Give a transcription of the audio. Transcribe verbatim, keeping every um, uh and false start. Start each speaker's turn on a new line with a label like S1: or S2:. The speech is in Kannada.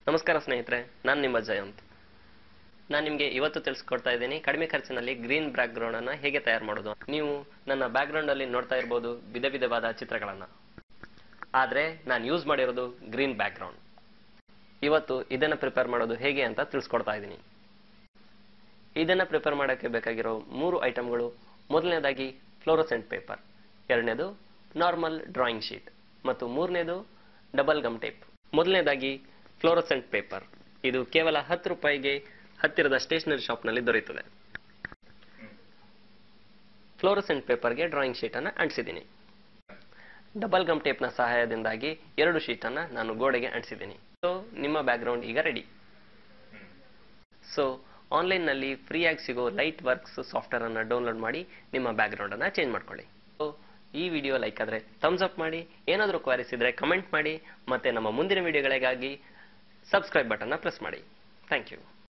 S1: ನಮಸ್ಕಾರ ಸ್ನೇಹಿತರೆ, ನಾನು ನಿಮ್ಮ ಜಯಂತ್. ನಾನು ನಿಮಗೆ ಇವತ್ತು ತಿಳಿಸ್ಕೊಡ್ತಾ ಇದ್ದೀನಿ ಕಡಿಮೆ ಖರ್ಚಿನಲ್ಲಿ ಗ್ರೀನ್ ಬ್ಯಾಕ್ ಗ್ರೌಂಡ್ ಅನ್ನು ಹೇಗೆ ತಯಾರು ಮಾಡೋದು. ನೀವು ನನ್ನ ಬ್ಯಾಕ್ ಗ್ರೌಂಡ್ ಅಲ್ಲಿ ನೋಡ್ತಾ ಇರಬಹುದು ವಿಧ ವಿಧವಾದ ಚಿತ್ರಗಳನ್ನು. ಆದ್ರೆ ನಾನು ಯೂಸ್ ಮಾಡಿರೋದು ಗ್ರೀನ್ ಬ್ಯಾಕ್ ಗ್ರೌಂಡ್. ಇವತ್ತು ಇದನ್ನ ಪ್ರಿಪೇರ್ ಮಾಡೋದು ಹೇಗೆ ಅಂತ ತಿಳಿಸ್ಕೊಡ್ತಾ ಇದ್ದೀನಿ. ಇದನ್ನ ಪ್ರಿಪೇರ್ ಮಾಡೋಕ್ಕೆ ಬೇಕಾಗಿರೋ ಮೂರು ಐಟಮ್ಗಳು. ಮೊದಲನೇದಾಗಿ ಫ್ಲೋರೋಸೆಂಟ್ ಪೇಪರ್, ಎರಡನೇದು ನಾರ್ಮಲ್ ಡ್ರಾಯಿಂಗ್ ಶೀಟ್ ಮತ್ತು ಮೂರನೇದು ಡಬಲ್ ಗಮ್ ಟೇಪ್. ಮೊದಲನೇದಾಗಿ ಫ್ಲೋರೋಸೆಂಟ್ ಪೇಪರ್. ಇದು ಕೇವಲ ಹತ್ತು ರೂಪಾಯಿಗೆ ಹತ್ತಿರದ ಸ್ಟೇಷನರಿ ಶಾಪ್ನಲ್ಲಿ ದೊರೆಯುತ್ತದೆ. ಫ್ಲೋರೋಸೆಂಟ್ ಪೇಪರ್ಗೆ ಡ್ರಾಯಿಂಗ್ ಶೀಟ್ ಅನ್ನು ಅಂಟಿಸಿದ್ದೀನಿ. ಡಬಲ್ ಗಮ್ ಟೇಪ್ನ ಸಹಾಯದಿಂದಾಗಿ ಎರಡು ಶೀಟ್ ಅನ್ನ ನಾನು ಗೋಡೆಗೆ ಅಂಟಿಸಿದ್ದೀನಿ. ಸೊ ನಿಮ್ಮ ಬ್ಯಾಕ್ ಗ್ರೌಂಡ್ ಈಗ ರೆಡಿ. ಸೊ ಆನ್ಲೈನ್ ನಲ್ಲಿ ಫ್ರೀಯಾಗಿ ಸಿಗೋ ಲೈಟ್ ವರ್ಕ್ಸ್ ಸಾಫ್ಟ್ವೇರ್ ಅನ್ನ ಡೌನ್ಲೋಡ್ ಮಾಡಿ ನಿಮ್ಮ ಬ್ಯಾಕ್ ಗ್ರೌಂಡ್ ಅನ್ನ ಚೇಂಜ್ ಮಾಡ್ಕೊಳ್ಳಿ. ಸೊ ಈ ವಿಡಿಯೋ ಲೈಕ್ ಆದ್ರೆ ಥಮ್ಸ್ ಅಪ್ ಮಾಡಿ, ಏನಾದರೂ ಕ್ವಾರೀಸ್ ಇದ್ರೆ ಕಮೆಂಟ್ ಮಾಡಿ, ಮತ್ತೆ ನಮ್ಮ ಮುಂದಿನ ವಿಡಿಯೋಗಳಿಗಾಗಿ ಸಬ್ಸ್ಕ್ರೈಬ್ ಬಟನ್ ಪ್ರೆಸ್ ಮಾಡಿ. Thank you.